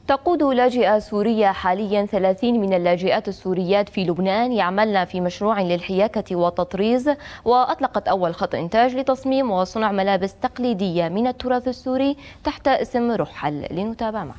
تقود لاجئة سورية حاليا 30 من اللاجئات السوريات في لبنان يعملن في مشروع للحياكة والتطريز، وأطلقت أول خط إنتاج لتصميم وصنع ملابس تقليدية من التراث السوري تحت اسم رحل. لنتابع معا.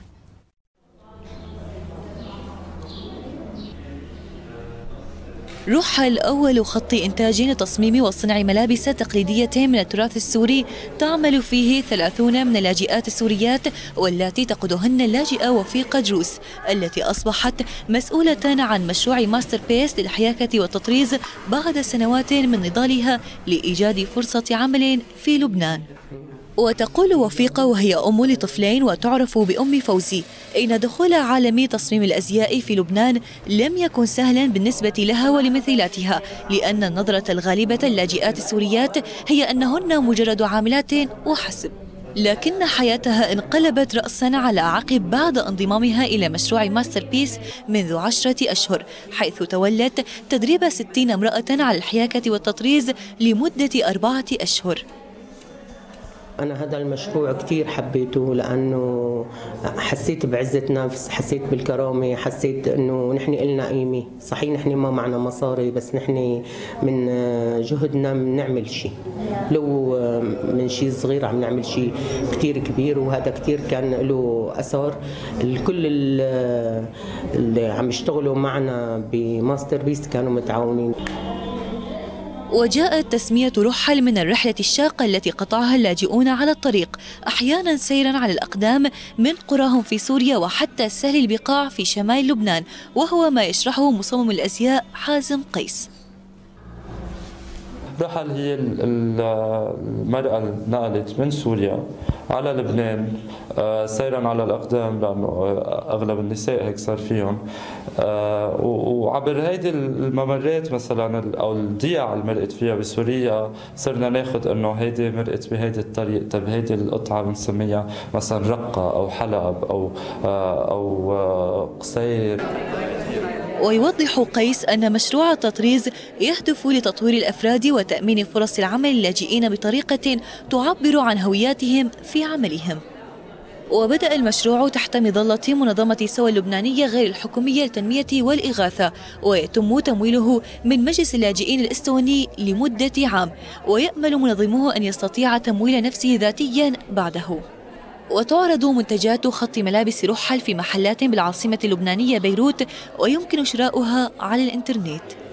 رحل أول خط إنتاج لتصميم وصنع ملابس تقليدية من التراث السوري تعمل فيه 30 من اللاجئات السوريات، واللاتي تقودهن اللاجئة وفيقة دروس التي أصبحت مسؤولة عن مشروع ماستر بيس للحياكة والتطريز بعد سنوات من نضالها لإيجاد فرصة عمل في لبنان. وتقول وفيقة وهي أم لطفلين وتعرف بأم فوزي إن دخول عالم تصميم الأزياء في لبنان لم يكن سهلا بالنسبة لها ولمثيلاتها، لأن النظرة الغالبة للاجئات السوريات هي أنهن مجرد عاملات وحسب، لكن حياتها انقلبت رأسا على عقب بعد انضمامها إلى مشروع ماستر بيس منذ 10 أشهر، حيث تولت تدريب 60 امرأة على الحياكة والتطريز لمدة 4 أشهر. أنا هذا المشروع كتير حبيته لأنه حسيت بعزة نفس، حسيت بالكرامة، حسيت إنه نحن إلنا قيمة. صحيح نحن ما معنا مصاري، بس نحن من جهدنا بنعمل شيء، لو من شيء صغير عم نعمل شيء كتير كبير، وهذا كتير كان له أثر. الكل اللي عم يشتغلوا معنا بماستر بيس كانوا متعاونين. وجاءت تسمية رحل من الرحلة الشاقة التي قطعها اللاجئون على الطريق، أحيانا سيرا على الأقدام من قراهم في سوريا وحتى سهل البقاع في شمال لبنان، وهو ما يشرحه مصمم الأزياء حازم قيس. رحل هي المرأة اللي نقلت من سوريا على لبنان سيرا على الأقدام، لأنه أغلب النساء هيك صار فيهم، وعبر هيدي الممرات مثلا أو الضياع اللي مرقت فيها بسوريا صرنا ناخذ إنه هيدي مرقت بهيدي الطريق، طب هيدي القطعة بنسميها مثلا رقة أو حلب أو قصير. ويوضح قيس أن مشروع التطريز يهدف لتطوير الأفراد وتأمين فرص العمل للاجئين بطريقة تعبر عن هوياتهم في عملهم. وبدأ المشروع تحت مظلة منظمة سوى اللبنانية غير الحكومية للتنمية والإغاثة، ويتم تمويله من مجلس اللاجئين الإستوني لمدة عام، ويأمل منظموه أن يستطيع تمويل نفسه ذاتيا بعده. وتعرض منتجات خط ملابس رحل في محلات بالعاصمة اللبنانية بيروت، ويمكن شراؤها على الإنترنت.